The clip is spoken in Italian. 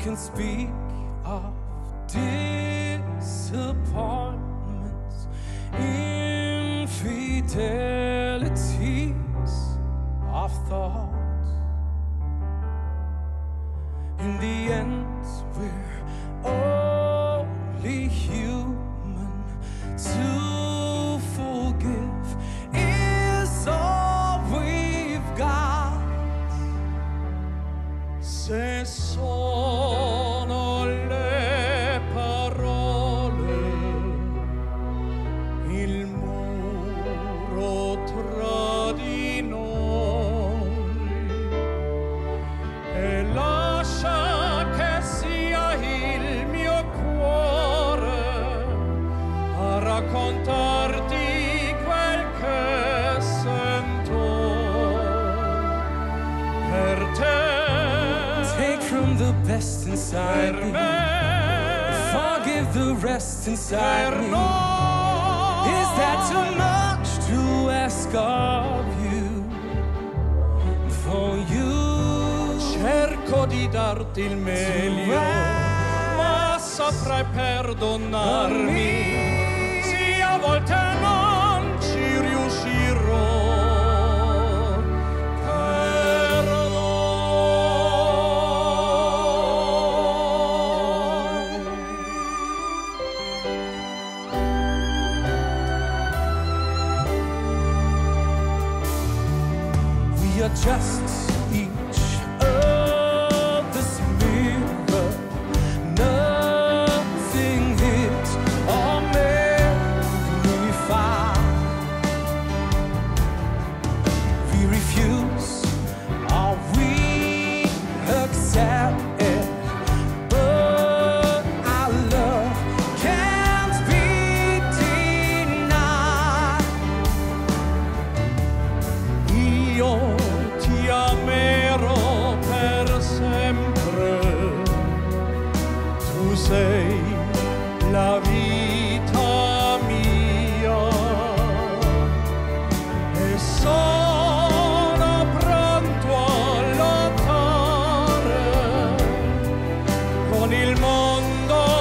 can speak of disappointments, infidelities of thought. In the end, we're only human. To forgive is all we've got. Se sono le parole, il muro tra di noi, e lascia che sia il mio cuore a raccontarti quel che sento per te. Take from the best inside me, forgive the rest inside me. Is that too much to ask of you? For you, cerco di darti il meglio, ma saprai perdonarmi. Sì, a volte non ci riuscirò. We are just each other's mirror. Nothing hid or magnified. We refuse or we accept it, but our love can't be denied. Io ti amerò per sempre, tu sei la vita mia, e sono pronto a lottare con il mondo